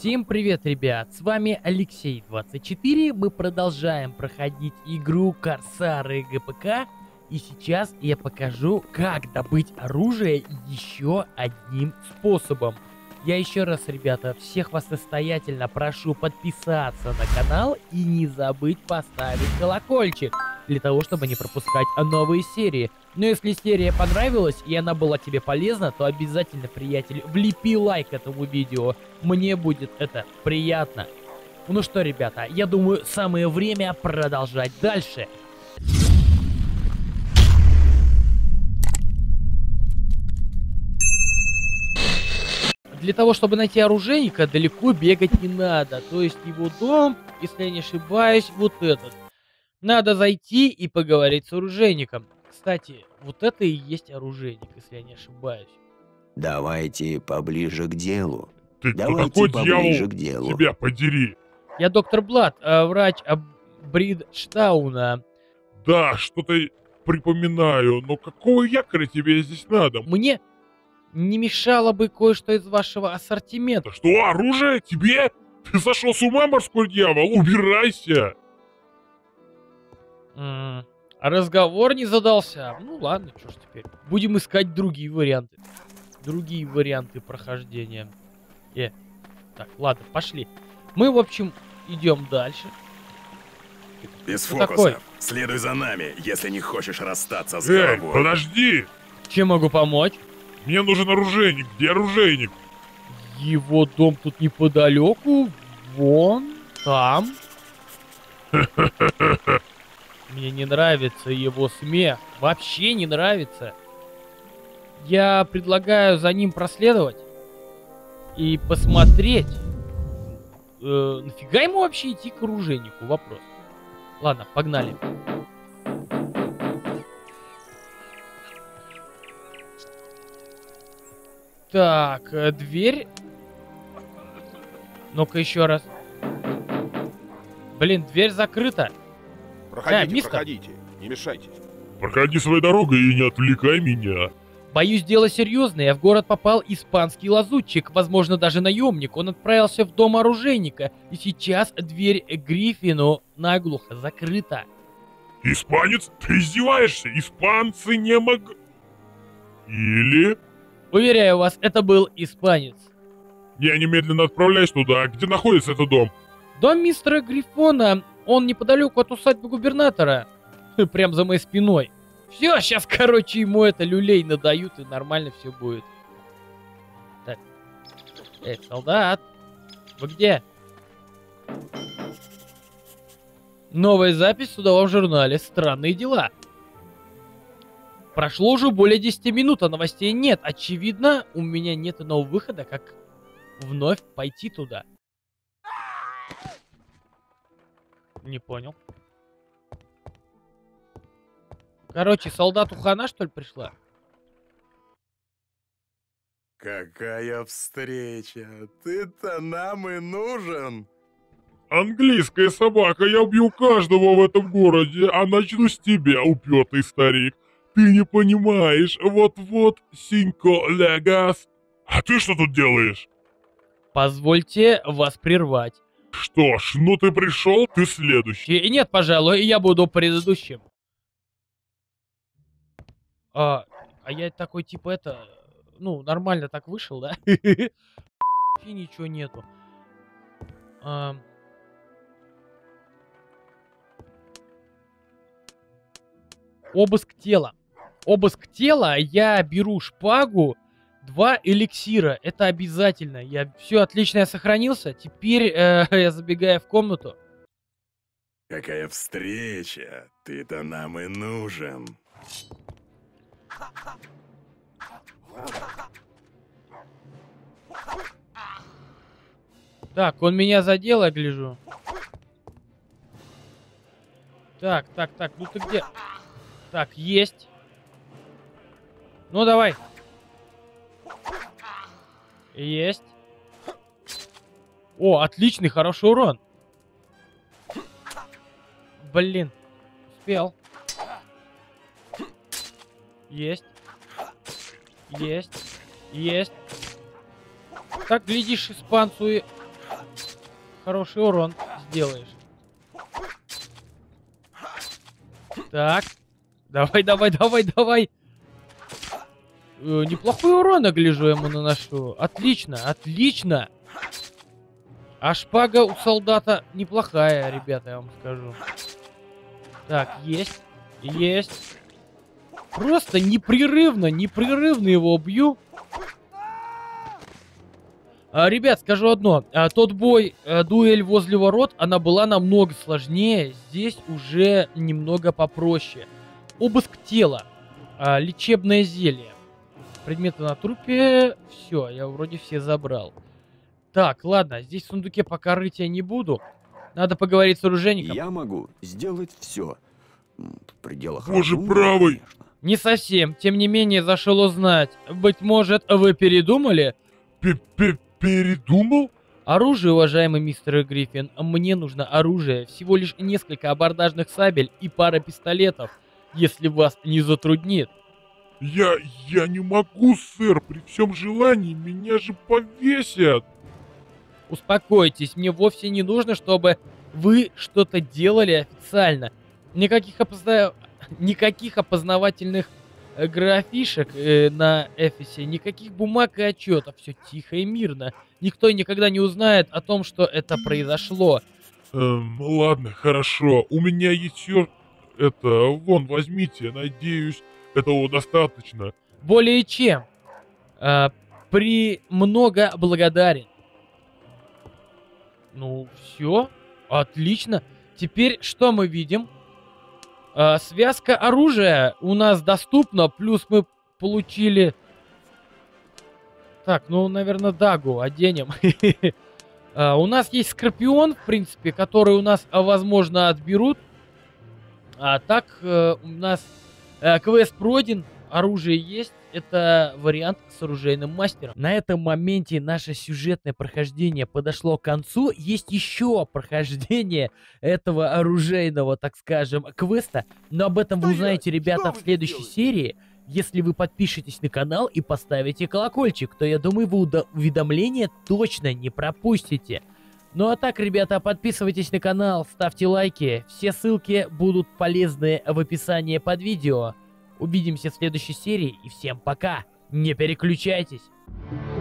Всем привет, ребят, с вами Алексей24, мы продолжаем проходить игру Корсары ГПК, и сейчас я покажу, как добыть оружие еще одним способом. Я еще раз, ребята, всех вас настоятельно прошу подписаться на канал и не забыть поставить колокольчик, для того, чтобы не пропускать новые серии. Но если серия понравилась и она была тебе полезна, то обязательно, приятель, влепи лайк этому видео. Мне будет это приятно. Ну что, ребята, я думаю, самое время продолжать дальше. Для того, чтобы найти оружейника, далеко бегать не надо. То есть его дом, если я не ошибаюсь, вот этот. Надо зайти и поговорить с оружейником. Кстати, вот это и есть оружейник, если я не ошибаюсь. Давайте поближе к делу. Ты кто Давайте такой, поближе дьявол? к делу. Тебя подери. Я доктор Блад, врач Бриджтауна. Да, что-то припоминаю, но какого якоря тебе здесь надо? Мне не мешало бы кое-что из вашего ассортимента. Что, оружие? Тебе? Ты сошел с ума, морской дьявол? Убирайся! Разговор не задался. Ну ладно, что ж теперь. Будем искать другие варианты. Другие варианты прохождения. Так, ладно, пошли. Мы, в общем, идем дальше. Без Кто фокусов. такой? Следуй за нами, если не хочешь расстаться с Эй, головой. подожди! Чем могу помочь? Мне нужен оружейник. Где оружейник? Его дом тут неподалеку. Вон там. Мне не нравится его смех. Вообще не нравится. Я предлагаю за ним проследовать и посмотреть. Нафига ему вообще идти к оружейнику? Вопрос. Ладно, погнали. Так, дверь. Ну-ка еще раз. Блин, дверь закрыта. Проходите, мистер. проходите, не мешайтесь. Проходи своей дорогой и не отвлекай меня. Боюсь, дело серьезное. В город попал испанский лазутчик, возможно, даже наемник. Он отправился в дом оружейника, и сейчас дверь к Гриффину наглухо закрыта. Испанец? Ты издеваешься? Испанцы не Или... Уверяю вас, это был испанец. Я немедленно отправляюсь туда. Где находится этот дом? Дом мистера Гриффона, он неподалеку от усадьбы губернатора. Прям за моей спиной. Все, сейчас, короче, ему это люлей надают, и нормально все будет. Так. Эй, солдат. Вы где? Новая запись в судовом журнале. Странные дела. Прошло уже более 10 минут, а новостей нет. Очевидно, у меня нет иного выхода, как вновь пойти туда. Не понял. Короче, солдату хана, что ли, пришла? Какая встреча! Ты-то нам и нужен! Английская собака, я убью каждого в этом городе, а начну с тебя, упертый старик. Ты не понимаешь, вот-вот, синько легас. А ты что тут делаешь? Позвольте вас прервать. Что ж, ну ты пришел, ты следующий. Нет, пожалуй, я буду предыдущим. А я такой, типа, это... Ну, нормально так вышел, да? И ничего нету. Обыск тела. Обыск тела, я беру шпагу, 2 эликсира. Это обязательно. Все отлично, я сохранился. Теперь я забегаю в комнату. Какая встреча! Ты-то нам и нужен. Так, он меня задел, я гляжу. Так, ну ты где? Так, есть. Ну, давай. Есть. О, отличный, хороший урон. Блин. Успел. Есть. Есть. Так, глядишь, испанцу и хороший урон сделаешь. Так. Давай, давай, давай, давай. Неплохой урон, я гляжу, ему наношу. Отлично, отлично. А шпага у солдата неплохая, ребята, я вам скажу. Так, есть. Есть. Просто непрерывно его бью. Ребят, скажу одно. Тот бой, дуэль возле ворот, она была намного сложнее. Здесь уже немного попроще. Обыск тела. Лечебное зелье. Предметы на трупе. Все, я вроде все забрал. Так, ладно, здесь в сундуке пока рыть я не буду. Надо поговорить с оружейником. Я могу сделать все. В пределах Боже разумного, правый! конечно. Не совсем. Тем не менее, зашел узнать. Быть может, вы передумали? Передумал? Оружие, уважаемый мистер Гриффин. Мне нужно оружие. Всего лишь несколько абордажных сабель и пара пистолетов. Если вас не затруднит. Я не могу, сэр, при всем желании, меня же повесят. Успокойтесь, мне вовсе не нужно, чтобы вы что-то делали официально. Никаких опознавательных графишек на Эфесе, никаких бумаг и отчетов. Все тихо и мирно. Никто никогда не узнает о том, что это произошло. Ладно, хорошо. У меня есть все это. Вон, возьмите. Надеюсь, этого достаточно. Более чем. Премного благодарен. Ну, все. Отлично. Теперь что мы видим? Связка оружия у нас доступна. Плюс мы получили... Так, ну, наверное, дагу оденем. У нас есть скорпион, в принципе, который у нас, возможно, отберут. А так, у нас квест пройден, оружие есть. Это вариант с оружейным мастером. На этом моменте наше сюжетное прохождение подошло к концу. Есть еще прохождение этого оружейного, так скажем, квеста. Но об этом вы узнаете, ребята, в следующей серии. Если вы подпишетесь на канал и поставите колокольчик, то я думаю, вы уведомления точно не пропустите. Ну а так, ребята, подписывайтесь на канал, ставьте лайки. Все ссылки будут полезны в описании под видео. Увидимся в следующей серии и всем пока. Не переключайтесь.